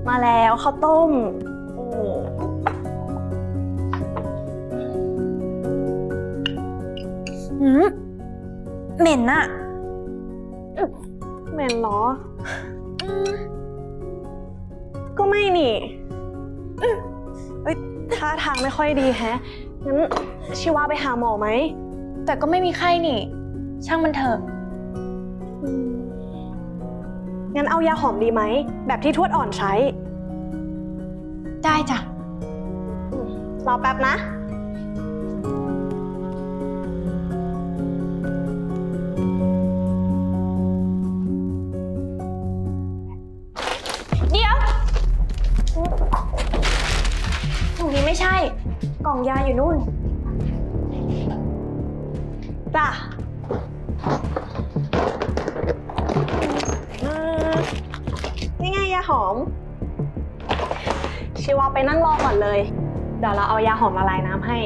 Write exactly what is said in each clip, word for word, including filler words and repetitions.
มาแล้วข้าวต้มโอ้หืมเหม็นอะเหม็นเหรอก็ไม่นี่เอ้ยท่าทางไม่ค่อยดีแฮะงั้นชิว่าไปหาหมอไหมแต่ก็ไม่มีไข้นี่ช่างมันเถอะงั้นเอายาหอมดีไหมแบบที่ทวดอ่อนใช้ได้จ้ะรอแป๊บนะเดี๋ยวถุงนี้ไม่ใช่กล่องยาอยู่นู่นจ้ะนี่ไงยาหอมชิวาไปนั่งรอก่อนเลยเดี๋ยวเราเอายาหอมละลายน้ำให้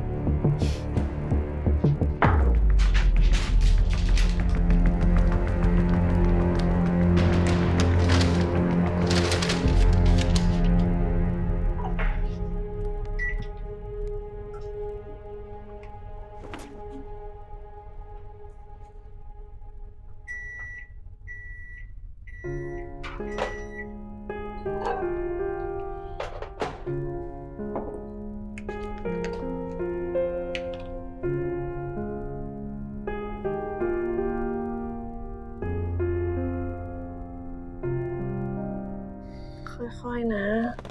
ค่อยๆนะ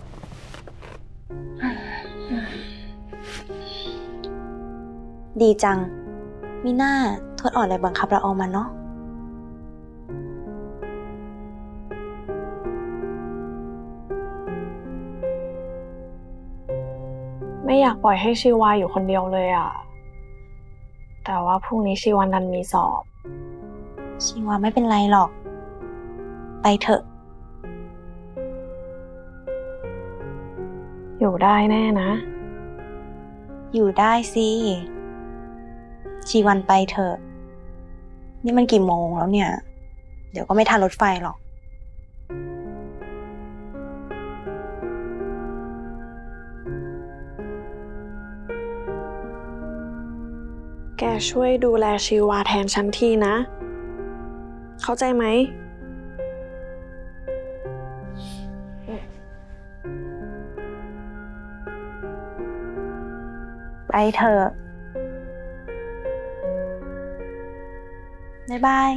ดีจังมีหน้าทวดอ่อนเลยบังคับเราออกมาเนาะไม่อยากปล่อยให้ชีวาอยู่คนเดียวเลยอ่ะแต่ว่าพรุ่งนี้ชีวันดันมีสอบชีวาไม่เป็นไรหรอกไปเถอะอยู่ได้แน่นะอยู่ได้สิชีวันไปเถอะนี่มันกี่โมงแล้วเนี่ยเดี๋ยวก็ไม่ทันรถไฟหรอกแกช่วยดูแลชีวาแทนฉันทีนะเข้าใจไหมไปเถอะบ๊ายบาย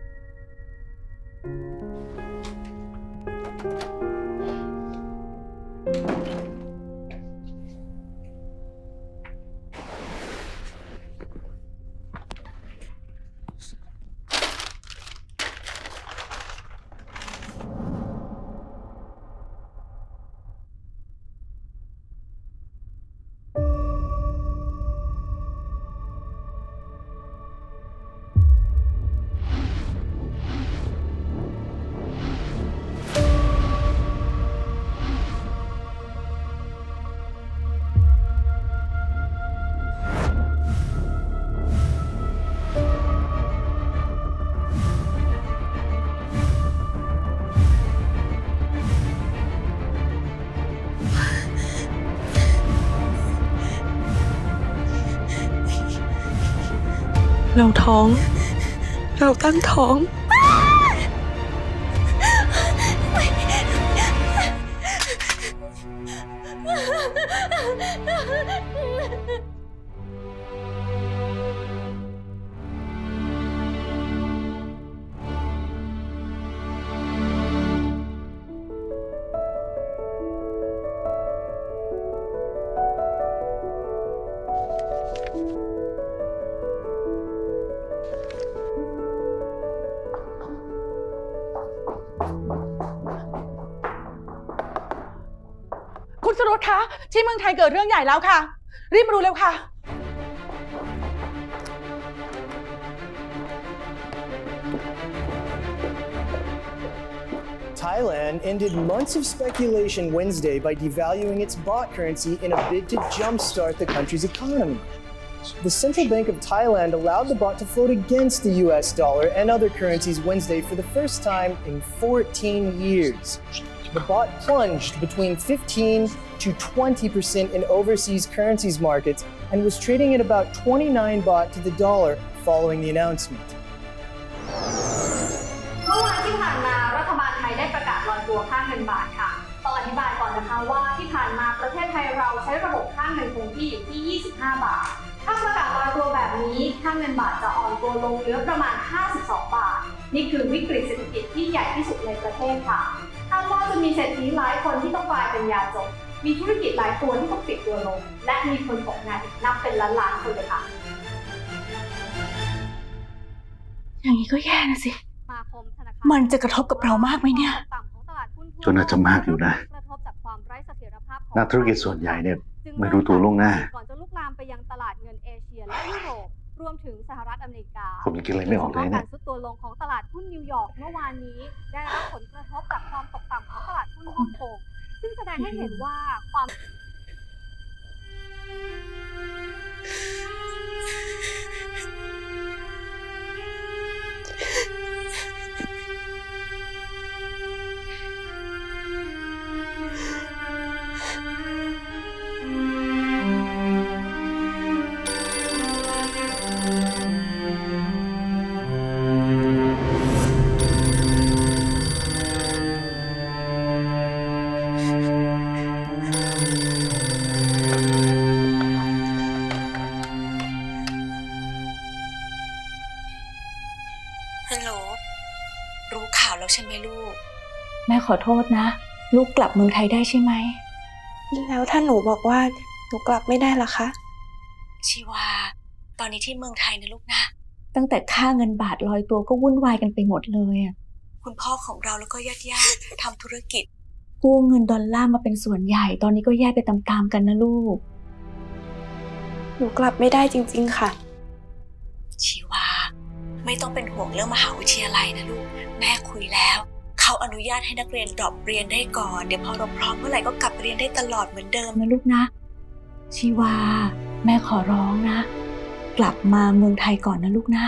เราท้องเราตั้งท้องคุณสรุตคะที่เมืองไทยเกิดเรื่องใหญ่แล้วค่ะรีบมาดูเร็วค่ะ Thailand ended months of speculation Wednesday by devaluing its baht currency in a bid to jumpstart the country's economy. The Central Bank of Thailand allowed the baht to float against the U S dollar and other currencies Wednesday for the first time in fourteen years. the baht plunged between fifteen to twenty percent in overseas currencies markets and was trading at about twenty-nine baht to the dollar following the announcement. เมื่อวานที่ผ่านมารัฐบาลไทยได้ประกาศลอยตัวค่าเงินบาทค่ะต้องอธิบายก่อนนะคะว่าที่ผ่านมาประเทศไทยเราใช้ระบบค่าเงินคงที่อยู่ที่ยี่สิบห้าบาทถ้าประกาศลอยตัวแบบนี้ค่าเงินบาทจะอ่อนตัวลงเหลือประมาณห้าสิบสองบาทนี่คือวิกฤตเศรษฐกิจที่ใหญ่ที่สุดในประเทศค่ะคาดว่าจะมีเศรษฐีหลายคนที่ต้องกลายเป็นยาจกมีธุรกิจหลายตัวที่ต้องปิดตัวลงและมีคนตกงานอีกนับเป็นล้านๆคนเลยค่ะอย่างนี้ก็แย่นะสิมันจะกระทบกับเรามากไหมเนี่ยก็น่าจะมากอยู่นะนักธุรกิจส่วนใหญ่เนี่ยไม่รู้ตัวล่วงหน้าก่อนจะลุกลามไปยังตลาดเงินเอเชียและยุโรปรวมถึงสหรัฐอเมริกาผมยังคิดอะไรไม่ออกเลยเนี่ยการซุดตัวลงของตลาดหุ้นนิวยอร์กเมื่อวานนี้ได้รับผลกระทบจากความตกต่ำของตลาดหุ้นฮ่องกงซึ่งแสดงให้เห็นว่าความฮัลโหลรู้ข่าวแล้วใช่ไหมลูกแม่ขอโทษนะลูกกลับเมืองไทยได้ใช่ไหมแล้วถ้าหนูบอกว่าหนูกลับไม่ได้ล่ะคะชีวาตอนนี้ที่เมืองไทยนะลูกนะตั้งแต่ค่าเงินบาทลอยตัวก็วุ่นวายกันไปหมดเลยอ่ะคุณพ่อของเราแล้วก็ญาติญาติทำธุรกิจกู้เงินดอลลาร์มาเป็นส่วนใหญ่ตอนนี้ก็แย่ไปตามๆกันนะลูกหนูกลับไม่ได้จริงๆค่ะชีวาไม่ต้องเป็นห่วงเรื่องมหาวิทยาลัยนะลูกแม่คุยแล้วเขาอนุญาตให้นักเรียนดรอปเรียนได้ก่อนเดี๋ยวพอเราพร้อมเมื่อไหร่ก็กลับเรียนได้ตลอดเหมือนเดิมนะลูกนะชีวาแม่ขอร้องนะกลับมาเมืองไทยก่อนนะลูกนะ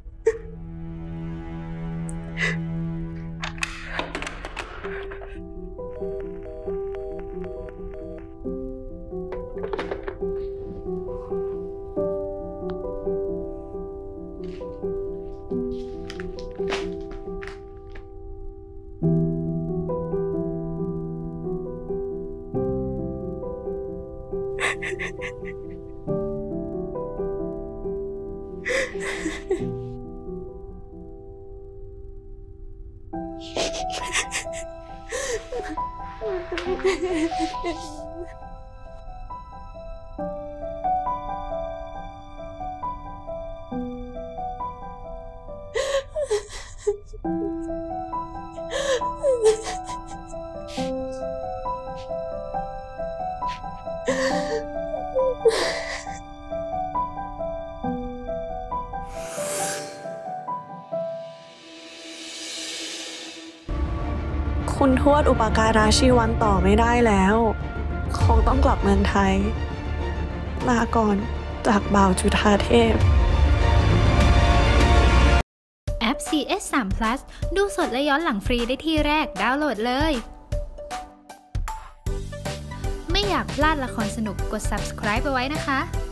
คุณทวดอุปการะชีวันต่อไม่ได้แล้วคงต้องกลับเมืองไทยลาก่อนจากบ่าวจุฑาเทพแอป ซี เอส สาม พลัส ดูสดและย้อนหลังฟรีได้ที่แรกดาวน์โหลดเลยไม่อยากพลาดละครสนุกกด ซับสไครบ์ ไปไว้นะคะ